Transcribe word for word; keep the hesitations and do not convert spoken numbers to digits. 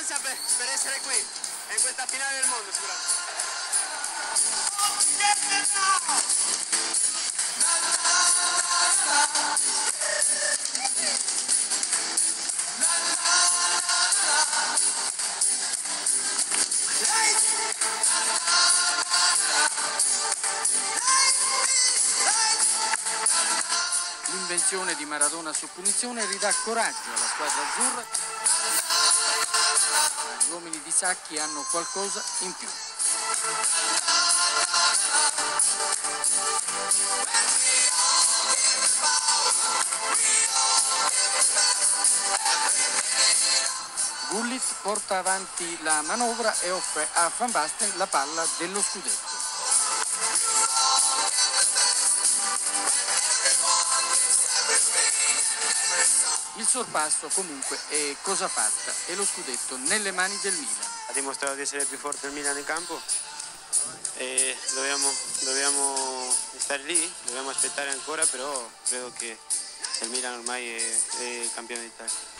esperienza per, per essere qui e in questa finale del mondo sicuramente. L'invenzione di Maradona su punizione ridà coraggio alla squadra azzurra. Gli uomini di Sacchi hanno qualcosa in più. Gullit porta avanti la manovra e offre a Van Basten la palla dello scudetto. Il sorpasso comunque è cosa fatta e lo scudetto nelle mani del Milan. Ha dimostrato di essere più forte il Milan in campo e dobbiamo, dobbiamo stare lì, dobbiamo aspettare ancora, però credo che il Milan ormai è, è campione d'Italia.